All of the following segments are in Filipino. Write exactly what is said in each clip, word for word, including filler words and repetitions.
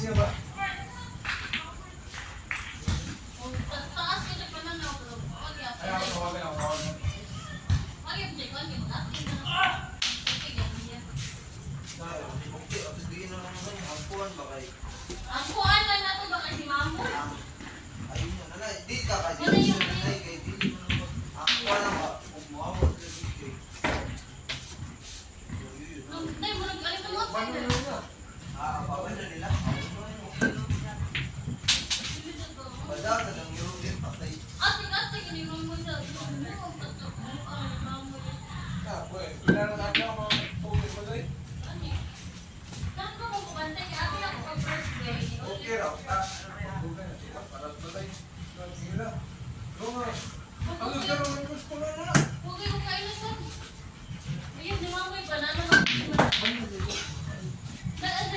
niya ba? Taas ka na pa na na ako. Ay, ako tawagin ako. Tawagin. Ayun, Jay, kung hindi mo natin na. Okay, ganyan yan. Okay, tapos bigyan na lang naman yung ampuan ba kayo? Ang kuhaan lang natin baka si Mamo. Ayun na, nanay. Di ka ka. Di ka nanay kay di mo naman. Ampuan lang ba? Kung mawawag ka dito eh. Hindi mo nag-alit ng mga Paano yun na? Ah, bawal na nila. Badaka ng yung din patay. Ate-ate, hindi mo mo siya. Ah, boy. Kailangan natin ako mag-focus ba tayo? Saan ko mo bantay kaya ate ako pag-birthday? Okay raw. Ah, para ba tayo? Sige na. Go nga. Ang gusto rin ng gusto na na. Huwag yung kain na saan. Ayun, di Mamo yung banana na. Ate,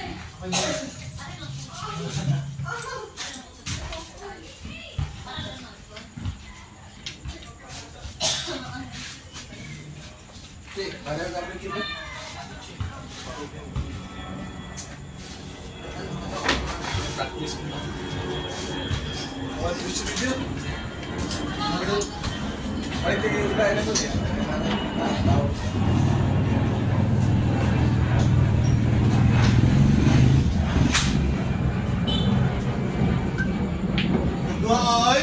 Okay, ada kami kita. Practice mo. Oh, gusto video. Ay, tingin ko na ito niya. Ay!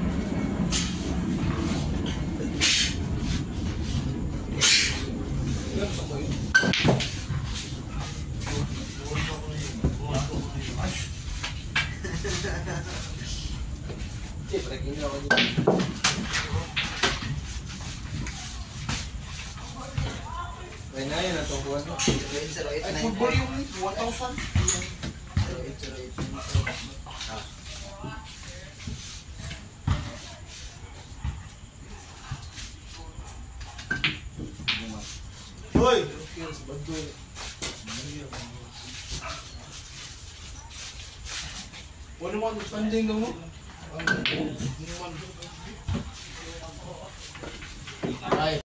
Siyempre, kini ako dito. Kaya na yun, ang tungkuhan mo. zero eight zero eight Ay, nine football yung one thousand. zero eight zero eight Ah. Hoy! Skills, bad boy. Ano mo understanding mo? Ano mo?